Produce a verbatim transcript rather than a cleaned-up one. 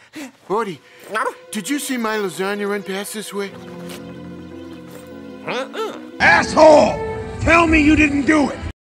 Woody, did you see my lasagna run past this way? Uh-uh. Asshole! Tell me you didn't do it!